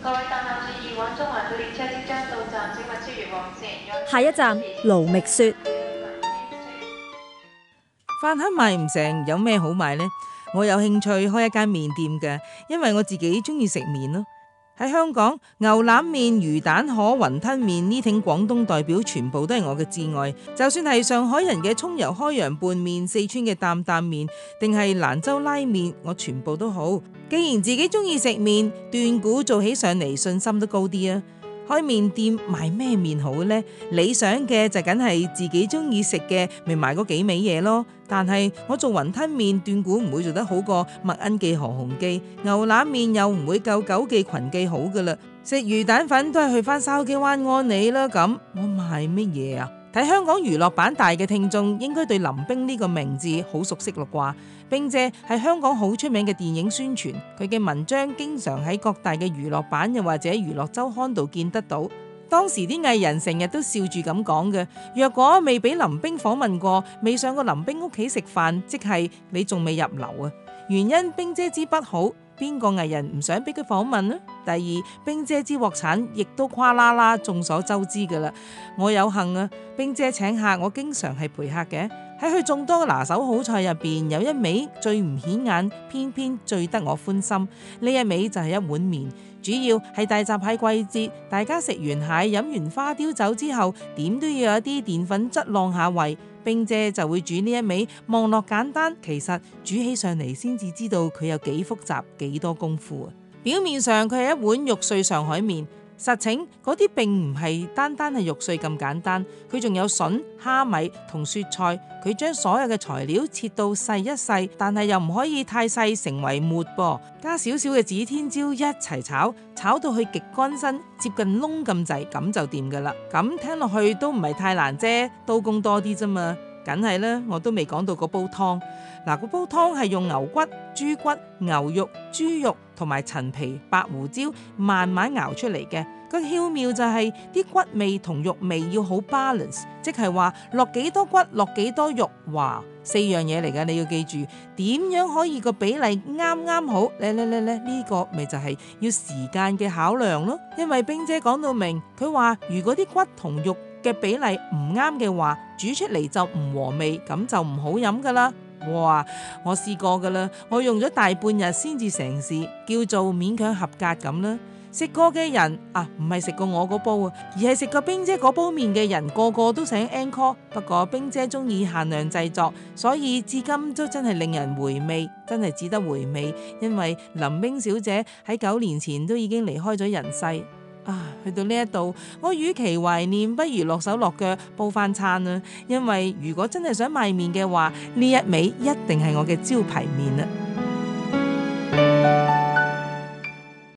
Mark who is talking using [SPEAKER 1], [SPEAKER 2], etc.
[SPEAKER 1] 各位搭客注意，往中環嘅列車即將到站，請勿超越黃線。
[SPEAKER 2] 下一站盧覓雪。
[SPEAKER 3] 飯盒賣唔成，有咩好賣呢？我有興趣開一間麵店嘅，因為我自己中意食麵咯。喺香港，牛腩麵、魚蛋河、雲吞麵呢挺廣東代表，全部都係我嘅至愛。就算係上海人嘅葱油開陽拌麵、四川嘅擔擔麵，定係蘭州拉麵，我全部都好。既然自己中意食麵，斷估做起上嚟信心都高啲啊！開麵店賣咩麵好呢？理想嘅就梗係自己中意食嘅，咪賣嗰幾味嘢咯。但係我做雲吞麵，斷估唔會做得好過麥奀記、何鴻記，牛腩麵又唔會夠九記、群記好噶啦。食魚蛋粉都係去翻筲箕灣安利啦。咁我賣乜嘢啊？睇香港娛樂版大嘅聽眾應該對林冰呢個名字好熟悉咯啩？冰姐係香港好出名嘅電影宣傳，佢嘅文章經常喺各大嘅娛樂版又或者娛樂週刊度見得到。當時啲藝人成日都笑住咁講嘅，若果未俾林冰訪問過，未上過林冰屋企食飯，即係你仲未入流啊！原因冰姐之不好，邊個藝人唔想俾佢訪問呢？第二，冰姐之鑊產亦都跨啦啦，眾所周知噶啦。我有幸啊，冰姐請客，我經常係陪客嘅。喺佢眾多嘅拿手好菜入邊，有一味最唔顯眼，偏偏最得我歡心。呢一味就係一碗麵，主要係大閘蟹季節，大家食完蟹飲完花雕酒之後，點都要有啲澱粉質浪下胃。冰姐就會煮呢一味，望落簡單，其實煮起上嚟先至知道佢有幾複雜，幾多功夫啊！表面上佢係一碗肉碎上海麵，實情嗰啲並唔係單單係肉碎咁簡單，佢仲有筍、蝦米同雪菜。佢將所有嘅材料切到細一細，但係又唔可以太細成為沫噃，加少少嘅指天椒一齊炒，炒到佢極乾身，接近燶咁滯，咁就掂噶啦。咁聽落去都唔係太難啫，刀工多啲啫嘛。梗係啦，我都未講到嗰煲湯。嗱，嗰煲湯係用牛骨、豬骨、牛肉、豬肉同埋陳皮、白胡椒慢慢熬出嚟嘅。個巧妙就係啲骨味同肉味要好 balance， 即係話落幾多骨落幾多肉，哇，4樣嘢嚟㗎，你要記住點樣可以個比例啱啱好。呢個咪就係要時間嘅考量咯。因為冰姐講到明，佢話如果啲骨同肉嘅比例唔啱嘅話，煮出嚟就唔和味，咁就唔好飲噶啦。哇，我試過噶啦，我用咗大半日先至成事，叫做勉強合格咁啦。食過嘅人啊，唔係食過我嗰煲啊，而係食過冰姐嗰煲麵嘅人，個個都想 encore。不過冰姐中意限量製作，所以至今都真係令人回味，真係只得回味。因為林冰小姐喺9年前都已經離開咗人世啊。去到呢一度，我與其懷念，不如落手落腳煲翻餐啊。因為如果真係想賣麵嘅話，呢一味一定係我嘅招牌麵啊。